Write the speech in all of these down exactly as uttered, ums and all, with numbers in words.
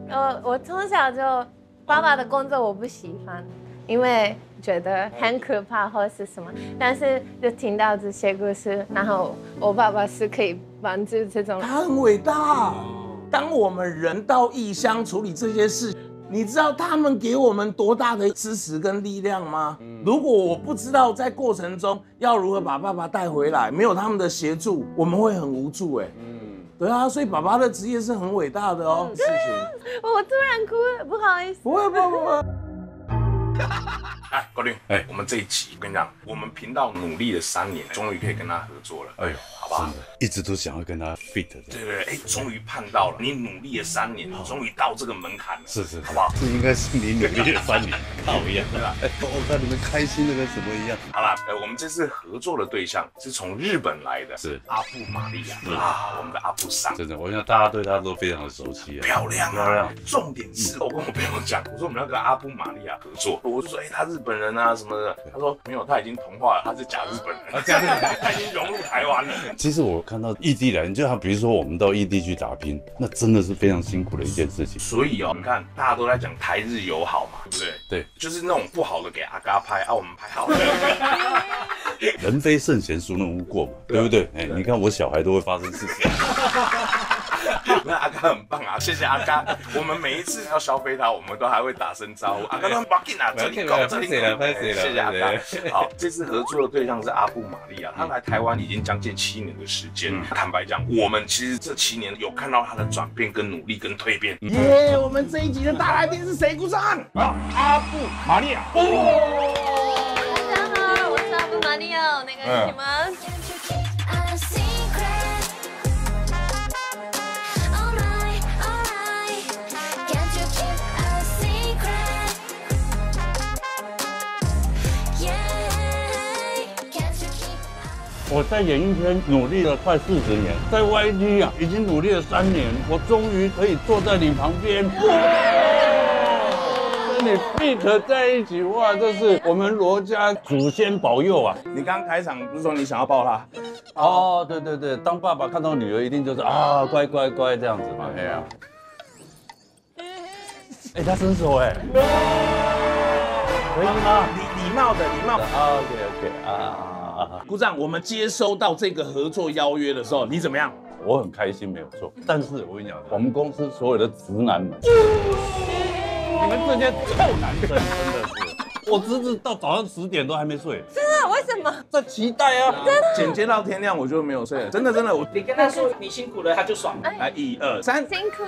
我我从小就爸爸的工作我不喜欢，因为觉得很可怕或是什么，但是就听到这些故事，然后我爸爸是可以帮助这种。 他很伟大。当我们人到异乡处理这些事，你知道他们给我们多大的支持跟力量吗？如果我不知道在过程中要如何把爸爸带回来，没有他们的协助，我们会很无助哎。嗯，对啊，所以爸爸的职业是很伟大的哦。事情， 我突然哭了，不好意思。 不会不会不会。哎，高林，哎，我们这一集我跟你讲，我们频道努力了三年，终于可以跟他合作了。哎呦，好不好？ 真的，一直都想要跟他 fit 的。 对对对，哎，终于盼到了，你努力了三年，终于到这个门槛了。 是是， 好不好？ 这应该是你努力了三年，靠一样对吧？哎，我看你们开心的跟什么一样。 好啦，呃，我们这次合作的对象是从日本来的， 是阿布玛利亚啊，我们的阿布桑。 真的，我想大家对他都非常的熟悉啊。 漂亮啊，漂亮。重点是我跟我朋友讲，我说我们要跟阿布玛利亚合作，我就说，哎，他日本人啊什么的，他说没有，他已经同化了，他是假日本人，啊，假日本人，他已经融入台湾了。 其实我看到异地来，就像比如说我们到异地去打拼，那真的是非常辛苦的一件事情。 所以哦，你看大家都在讲台日友好嘛，对不对？ 对， 就是那种不好的给阿嘎拍，啊，我们拍好的。 人非圣贤，孰能无过嘛，对不对？哎，你看我小孩都会发生事情。 那阿嘎很棒啊，谢谢阿嘎。我们每一次要消费他，我们都还会打声招呼。阿嘎说：“不要紧啊，这里搞，这里搞。”谢谢阿嘎。好，这次合作的对象是阿布玛利亚，他来台湾已经将近七年的时间。坦白讲，我们其实这七年有看到他的转变、跟努力、跟蜕变。耶！我们这一集的大来宾是谁？鼓掌！啊，阿布玛利亚。 大家好，我是阿布玛利亚，那个你们。 我在演艺圈努力了快四十年，在 Y T 啊已经努力了三年，我终于可以坐在你旁边，跟你 fit 在一起，哇，这是我们罗家祖先保佑啊！ 你刚开场不是说你想要抱他？ 哦，对对对，当爸爸看到女儿一定就是啊，乖乖乖这样子嘛，哎呀，哎，他伸手哎，可以吗？ 礼礼貌的，礼貌。 啊 ，OK OK 啊。 鼓掌！我们接收到这个合作邀约的时候，你怎么样？ 我很开心，没有错。但是我跟你讲，我们公司所有的直男们，你们这些臭男生真的是，我侄子到早上十点都还没睡。 真的？为什么？ 在期待啊！ 真的。 剪接到天亮我就没有睡了，真的真的。我你跟他说你辛苦了，他就爽。 来，一二三， 辛苦。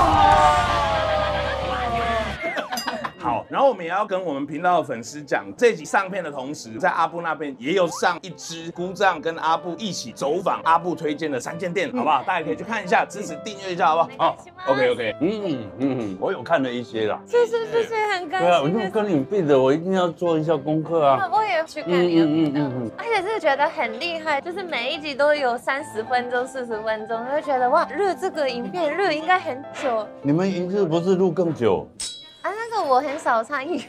好，然后我们也要跟我们频道的粉丝讲，这集上片的同时，在阿布那边也有上一支姑丈跟阿布一起走访阿布推荐的三间店，好不好？大家可以去看一下，支持订阅一下，好不好？好 ，OK OK， 嗯嗯，我有看了一些啦。 谢谢谢谢，很开心。 对啊，我就跟你比的，我一定要做一下功课啊。 我也去看你的频道，而且是觉得很厉害，就是每一集都有三十分钟、四十分钟，就觉得哇，录这个影片录应该很久。 你们一日不是录更久？ 啊，那个我很少参与，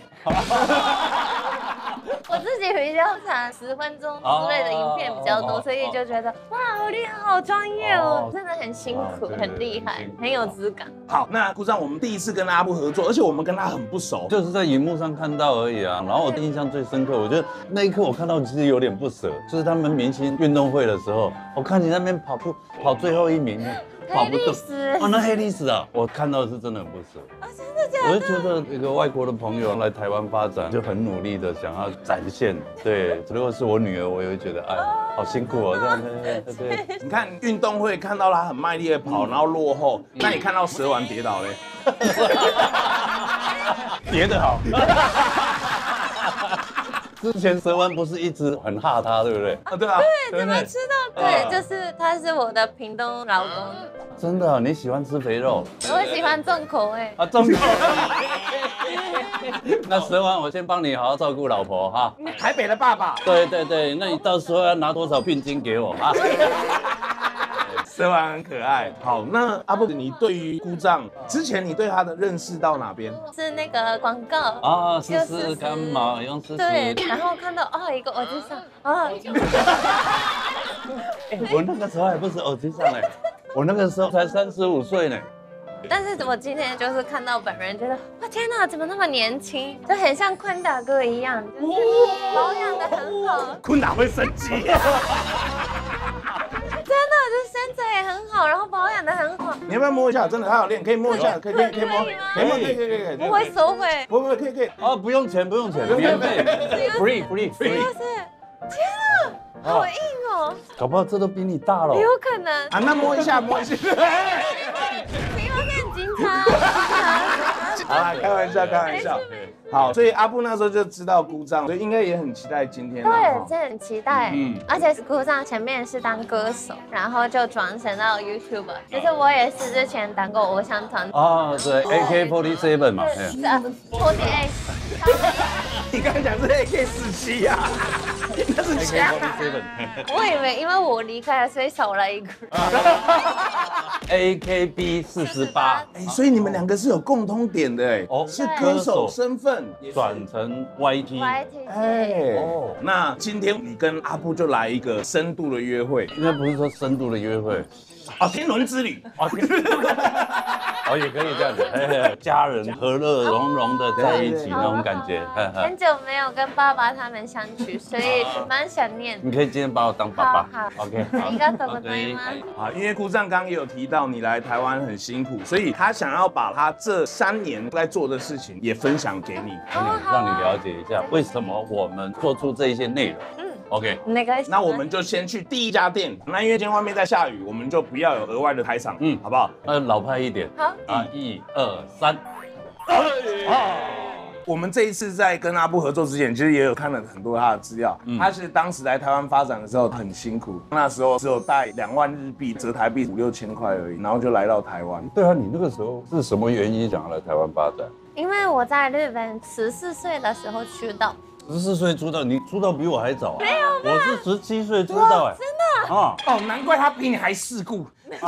我自己比较常十分钟之类的影片比较多，所以就觉得哇，好厉害，好专业哦，真的很辛苦，很厉害，很有质感。 好，那姑丈，我们第一次跟阿布合作，而且我们跟他很不熟， 就是在荧幕上看到而已啊。然后我印象最深刻，我觉得那一刻我看到其实有点不舍，就是他们明星运动会的时候，我看你那边跑步跑最后一名。 跑不动哦，那黑历史啊！我看到的是真的很不舍啊，真的假的？ 我就觉得一个外国的朋友来台湾发展，就很努力的想要展现。对，如果是我女儿，我也会觉得哎，好辛苦哦，这样对对对。 你看运动会看到他很卖力的跑，然后落后，那你看到蛇丸跌倒嘞？ 跌得好。之前蛇丸不是一直很哈他，对不对？ 啊，对啊。 对，怎么知道？对，就是他是我的屏东老公。 真的，你喜欢吃肥肉？ 我喜欢重口味。 啊，重口味。那蛇丸，我先帮你好好照顾老婆哈。 台北的爸爸。 对对对，那你到时候要拿多少聘金给我啊？ 蛇丸很可爱。好，那阿布，你对于姑丈之前你对他的认识到哪边？ 是那个广告啊，试试看嘛，用试试。 对，然后看到哦一个耳机上啊。 哎，我那个时候还不是耳机上嘞，我那个时候才三十五岁呢。 但是我今天就是看到本人，觉得哇天哪，怎么那么年轻，就很像坤达哥一样，就是保养的很好。 坤达会生气。 真的，就是身材也很好，然后保养的很好。 你要不要摸一下？真的，他有练，可以摸一下，可以可以可以摸， 可以吗可以摸，可以可以可以可以。 不会收回。 不不可以可以。 啊，不用钱，不用钱，免费 ，free free 是不 free。 是？天啊，好硬哦！ 搞不好这都比你大了。 有可能。 啊，那摸一下，摸一下。 すいません、警察。 好啦，开玩笑，开玩笑。好，所以阿布那时候就知道姑丈，所以应该也很期待今天。 对，真的很期待。嗯，而且姑丈前面是当歌手，然后就转成到 YouTuber。就是我也是之前当过偶像团。 啊，对 ，A K 四十七 嘛。 是啊 ，forty-eight。 你刚才讲是 A K 四七呀，那是枪。 我以为因为我离开了，所以少了一个。 A K B 四十八。 哎，所以你们两个是有共通点的哎，哦，是歌手身份转成 Y T。 Y T。 哎，哦，那今天你跟阿布就来一个深度的约会， 应该不是说深度的约会。 哦，天伦之旅， 哦，哦也可以这样子，家人和乐融融的在一起那种感觉。 很久没有跟爸爸他们相聚，所以蛮想念。 你可以今天把我当爸爸。 好 ，OK。 ありがとうございます。 啊，因为姑丈刚刚也有提到你来台湾很辛苦，所以他想要把他这三年在做的事情也分享给你， 让你了解一下为什么我们做出这一些内容。嗯。OK， 那个， 那我们就先去第一家店。那因为今天外面在下雨，我们就不要有额外的台场，嗯，好不好？ 呃，老派一点。 好啊，一二三。 啊！我们这一次在跟阿布合作之前，其实也有看了很多他的资料。嗯、他是当时来台湾发展的时候很辛苦，那时候只有带两万日币，折台币五六千块而已，然后就来到台湾。 对啊，你那个时候是什么原因想要来台湾发展？ 因为我在日本十四岁的时候出道。 十四岁出道，你出道比我还早啊！ 没有， 我是十七岁出道，哎， 真的啊！哦，难怪他比你还世故，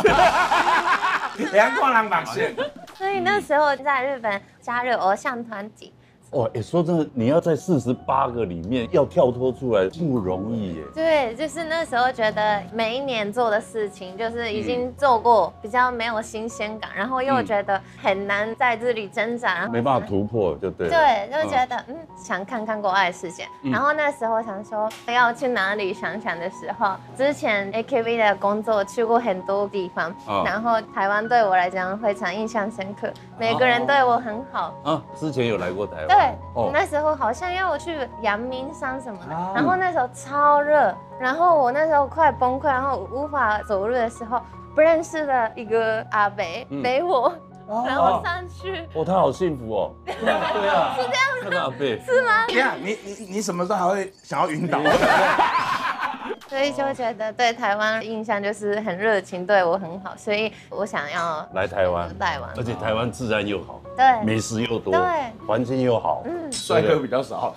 两光狼绑线。 所以那时候在日本加入偶像团体。 哇，哎，说真的，你要在四十八个里面要跳脱出来不容易耶。 对，就是那时候觉得每一年做的事情，就是已经做过，比较没有新鲜感，然后又觉得很难在这里挣扎，然后没办法突破，就对了。 对，就觉得嗯，想看看国外的世界。然后那时候想说要去哪里想想的时候，之前 A K B 的工作去过很多地方，然后台湾对我来讲非常印象深刻，每个人对我很好。 啊，之前有来过台湾。 对，哦、那时候好像要去阳明山什么的，啊、然后那时候超热，然后我那时候快崩溃，然后无法走路的时候，不认识的一个阿伯陪我，嗯、然后上去。 哦，他好幸福哦。对啊， 是这样吗？ 那个阿伯是吗？对啊，你你你什么时候还会想要晕倒？ 所以就觉得对台湾印象就是很热情，对我很好，所以我想要来台湾， 台湾， 而且台湾自然又好， 对， 美食又多， 对， 环境又好， 嗯，帅哥比较少，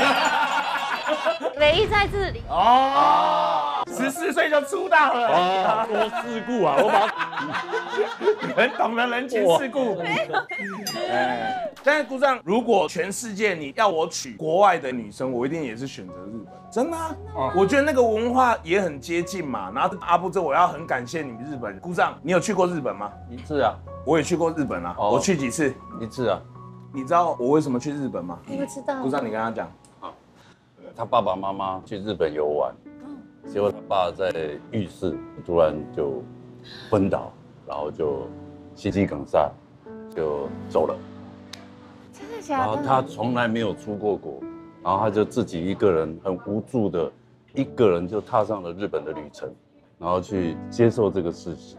唯一在这里哦，十四岁就出道了， 啊，多世故啊，我把很懂得人情世故，哎，但是姑丈，如果全世界你要我娶国外的女生，我一定也是选择日本。真的啊，哦、我觉得那个文化也很接近嘛。然后阿布这我要很感谢你们日本人。姑丈，你有去过日本吗？ 一次啊， 我也去过日本啊，哦、我去几次？ 一次啊。 你知道我为什么去日本吗？ 我不知道。 姑丈，你跟他讲。 他爸爸妈妈去日本游玩，结果他爸在浴室突然就昏倒，然后就心肌梗塞就走了。 真的假的？ 然后他从来没有出过国。然后他就自己一个人很无助的，一个人就踏上了日本的旅程，然后去接受这个事实。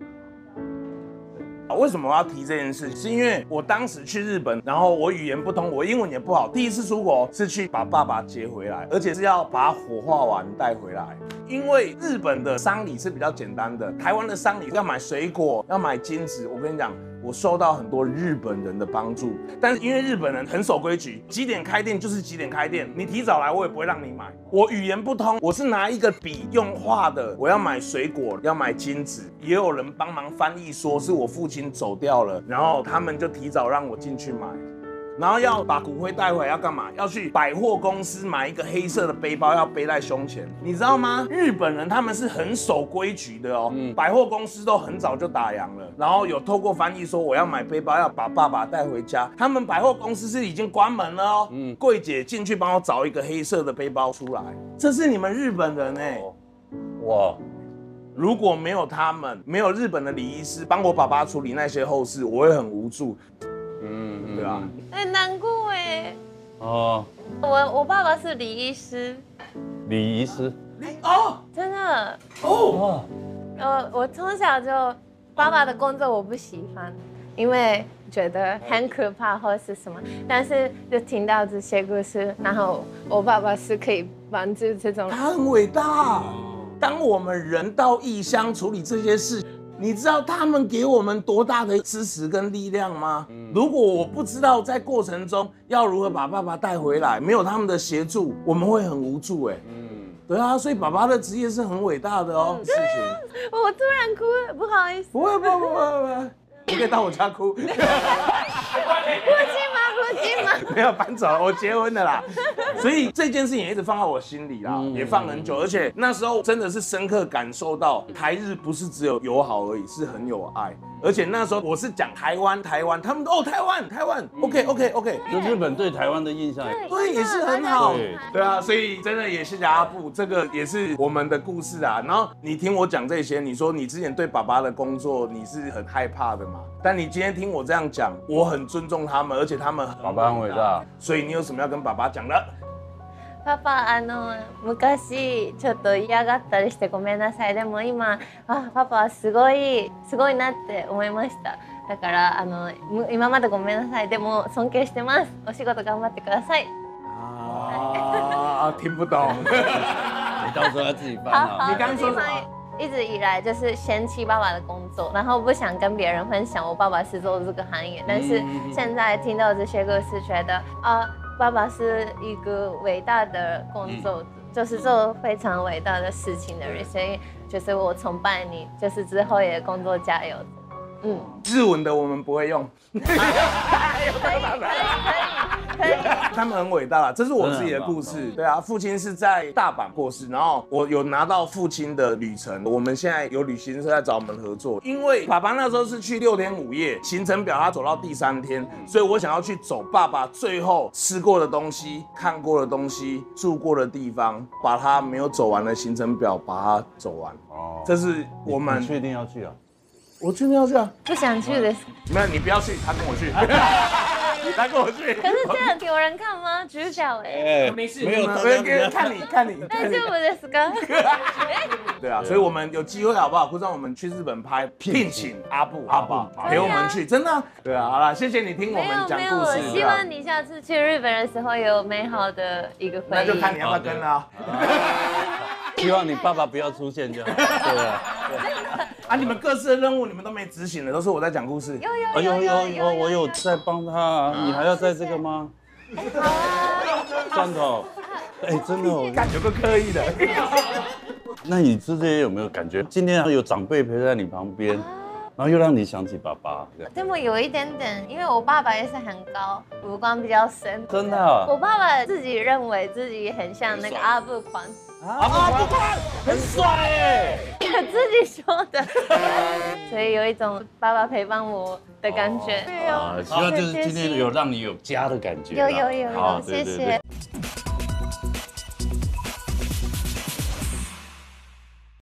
为什么我要提这件事？是因为我当时去日本，然后我语言不通，我英文也不好，第一次出国是去把爸爸接回来，而且是要把火化完带回来。因为日本的丧礼是比较简单的，台湾的丧礼要买水果，要买金纸。我跟你讲，我受到很多日本人的帮助，但是因为日本人很守规矩，几点开店就是几点开店，你提早来我也不会让你买。我语言不通，我是拿一个笔用画的，我要买水果，要买金纸，也有人帮忙翻译，说是我父亲走掉了，然后他们就提早让我进去买。 然后要把骨灰带回来，要干嘛？要去百货公司买一个黑色的背包，要背在胸前。你知道吗？日本人他们是很守规矩的哦，嗯、百货公司都很早就打烊了，然后有透过翻译说我要买背包，要把爸爸带回家。他们百货公司是已经关门了哦，嗯，柜姐进去帮我找一个黑色的背包出来，这是你们日本人哎、欸， 哇！ 如果没有他们，没有日本的礼仪师帮我爸爸处理那些后事，我会很无助。嗯，对啊， 很难过哎。 哦， 我我爸爸是礼仪师。 礼仪师？ 哦， 真的哦。 呃，我从小就爸爸的工作我不喜欢，因为觉得很可怕或是什么。但是就听到这些故事，然后我爸爸是可以帮助这种。 他很伟大。当我们人到异乡处理这些事，你知道他们给我们多大的支持跟力量吗？嗯、如果我不知道在过程中要如何把爸爸带回来，没有他们的协助，我们会很无助哎。嗯，对啊，所以爸爸的职业是很伟大的哦。事情， 我突然哭了，不好意思。 不会不会不会不会，你可以到我家哭。 哭泣吗？哭泣吗？ 没有搬走了，我结婚了啦。所以这件事情也一直放在我心里啦，嗯、也放很久，而且那时候真的是深刻感受到台日不是只有友好而已，是很有爱。而且那时候我是讲台湾，台湾，他们都哦台湾，台湾、嗯、，OK OK OK， 就日本对台湾的印象也对也是很好，对对啊，所以真的也谢谢阿布，这个也是我们的故事啊。然后你听我讲这些，你说你之前对爸爸的工作你是很害怕的嘛？但你今天听我这样讲，我很尊重他们，而且他们爸爸很伟大， 所以你有什么要跟爸爸讲的？ パパあの昔ちょっと嫌がったりしてごめんなさい。でも今あパパはすごいすごいなって思いました。だからあの今までごめんなさい。でも尊敬してます。お仕事頑張ってください。 啊，听不懂。 你到时候要自己翻啊。 你刚刚说什么？ 一直以来就是嫌弃爸爸的工作，然后不想跟别人分享我爸爸是做这个行业。但是现在听到这些故事，觉得啊。爸爸是一个伟大的工作者，嗯、就是做非常伟大的事情的人，所以就是我崇拜你，就是之后也工作加油。嗯， 日文的我们不会用。 可以可以可以。 他们很伟大啦，这是我自己的故事。对啊，父亲是在大阪过世，然后我有拿到父亲的旅程。我们现在有旅行社在找我们合作，因为爸爸那时候是去六天五夜，行程表他走到第三天，所以我想要去走爸爸最后吃过的东西、看过的东西、住过的地方，把他没有走完的行程表把它走完。哦，这是我们。 你确定要去啊？ 我确定要去啊。 不想去的。 没有，你不要去，他跟我去。他跟我去。 可是这样有人看吗？主角哎， 没事， 没有，看你看你。 大丈夫ですか？ 对啊，所以我们有机会好不好？不让我们去日本拍，聘请阿布，好不好？陪我们去，真的。对啊，好了，谢谢你听我们讲故事。 希望你下次去日本的时候有美好的一个回忆。 那就看你要不要跟了。 希望你爸爸不要出现就好。对啊。 啊！你们各自的任务你们都没执行的，都是我在讲故事。 有有有有有，我有在帮他，你还要在这个吗？蒜头，哎，真的哦， 感觉够刻意的。 那你之前有没有感觉，今天有长辈陪在你旁边，然后又让你想起爸爸？ 对我有一点点，因为我爸爸也是很高，五官比较深。 真的、啊？ 我爸爸自己认为自己很像那个阿布宽。 阿布宽很帅哎， 我自己说的，所以有一种爸爸陪伴我的感觉。 啊，希望就是今天有让你有家的感觉。 有有有有，谢谢。